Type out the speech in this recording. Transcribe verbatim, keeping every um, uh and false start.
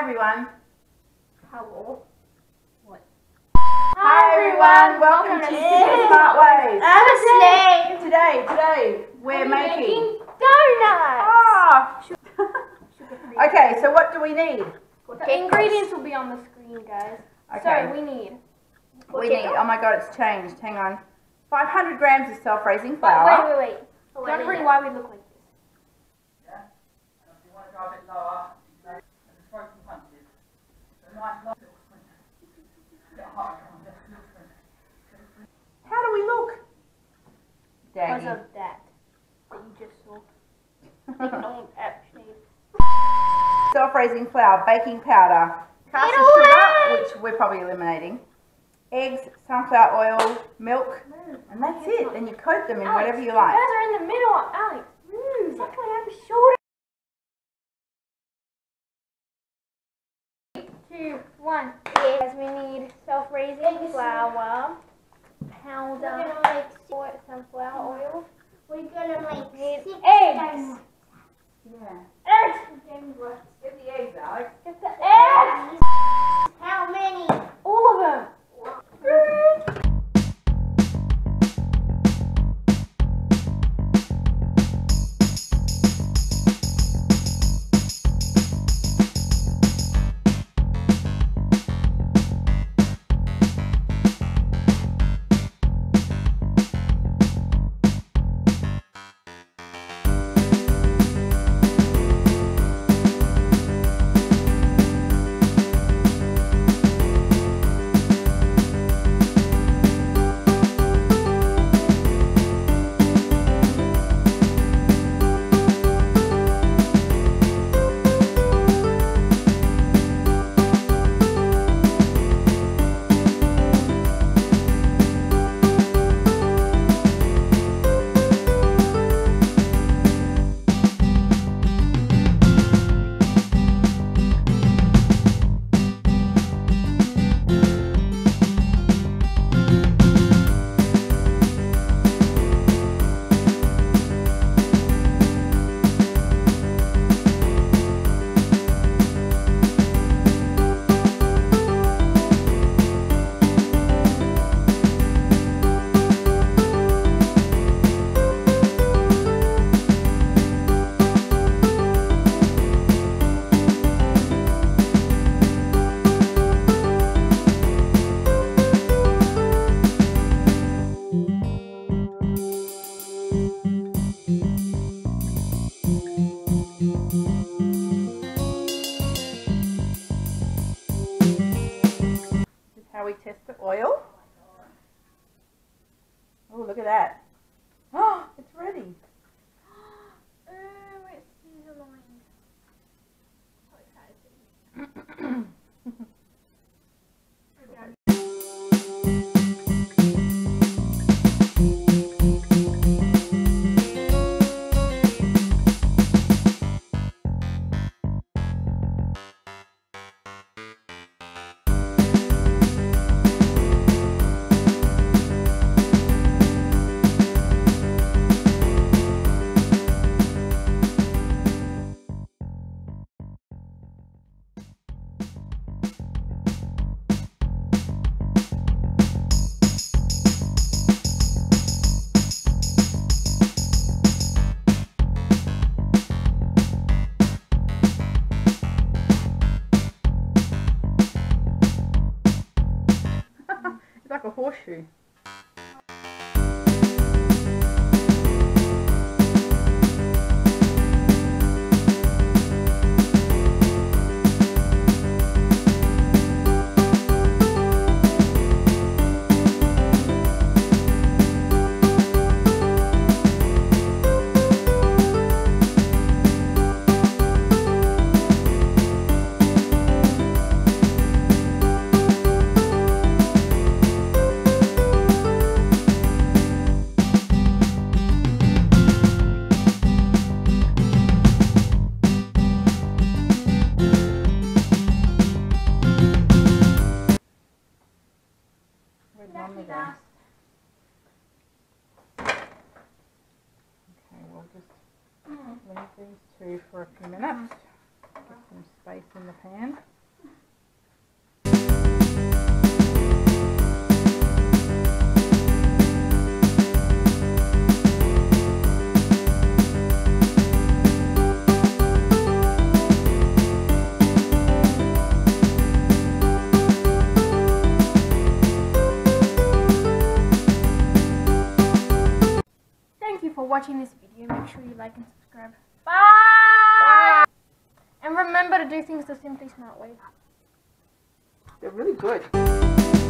everyone. Hello. What? Hi everyone, welcome, welcome to Super Smart Ways. Today, today, today we're making, making donuts. Ah. Okay, so what do we need? The ingredients will be on the screen, guys. Okay. So we need. We need. Oh my God, it's changed. Hang on. five hundred grams of self-raising flour. Wait, wait, wait. wait. Don't worry why we look like this. Yeah. And if you want to go a bit lower, just throw some punches. So nice long. How do we look? Because Daggy. of that that you just saw. They don't actually. Self-raising flour, baking powder, caster Get sugar, which we're probably eliminating, eggs, sunflower oil, milk, and that's it. And you coat them in Alex, whatever you like. You guys are in the middle, Alex. Move. Exactly, I have a shoulder. Two, one. Yes, we need self-raising flour, powder, like sunflower oil. We're gonna make Need six eggs. Yeah. Eggs. Get the eggs, Alex. Get the eggs. How many? All of them. How we test the oil. Oh, look at that. Oh, it's ready. Oh, it's sizzling. So excited. It's like a horseshoe. Normally go. Okay, we'll just leave these two for a few minutes. Get some space in the pan. sure you like and subscribe. Bye! Bye. And remember to do things the Simply Smart way. They're really good.